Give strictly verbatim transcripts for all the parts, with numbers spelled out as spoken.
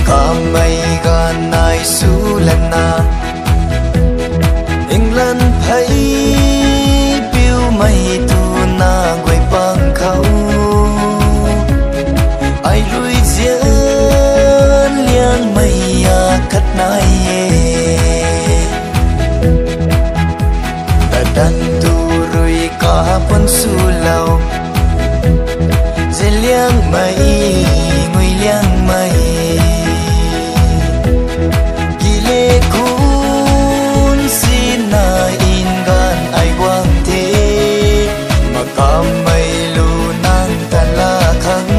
Makamay ganay sulan na England hay Piu may tu na quay băng khâu Ai rui diễn liang mây à khát nai Ta đan tu rui cả pun su lâu Dê liang mây ngui liang mây Gile kun xin na in gan ai quang thế Mà cả mây lu nang ta la khăng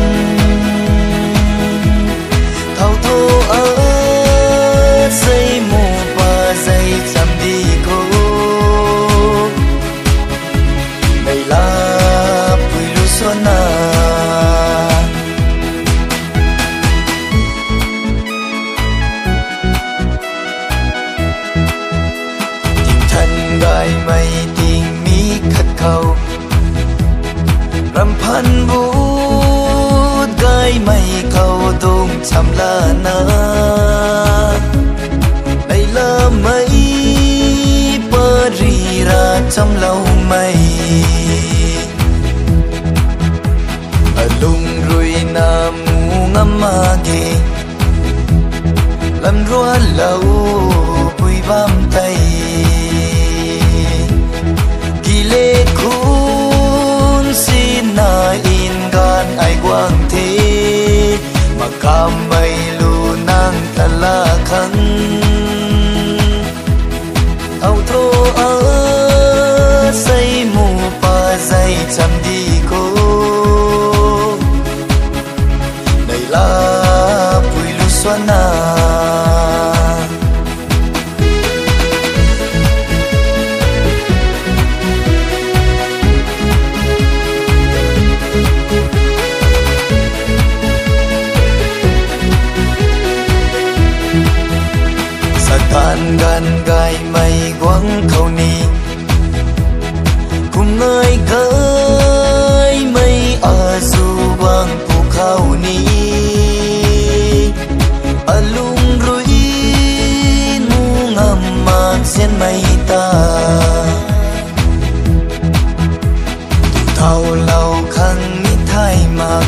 Thao thô ở dây mù và dây chăm đi cô Này là bùi lu xuân à Gai mây tình mi khát khao Rằm phan bút gai mây khao tung chăm la na Đây là mây bơ rì ra trong lâu mây Ở lung rùi na mù ngắm ma ghê Làm rùa lâu bùi bám tay Gile kun xin na in gan ai quang thế Mà cả mây lu nang ta la khăng Thao thô ở dây mù pa dây chăm đi cô Đây là bùi lu xuân à Gan gan gai mây quăng khâu ni Cùng ngơi gơi mây ở dù quăng phù khâu ni Ở lung rui nu ngầm mạc sen mây ta Tu thao lâu khăn mi thai mạc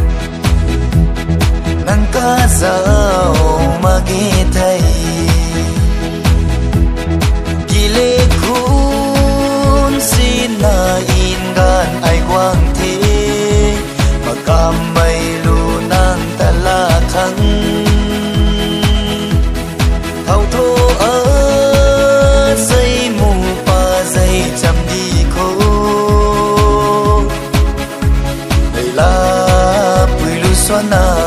Nang ca dao mà ghê thầy Gile kun xin na in gan ai quang thế Mà cả mây lu nang ta la khăng Thao thô ở dây mù pa dây chăm đi cô Đây là bùi lu xuân à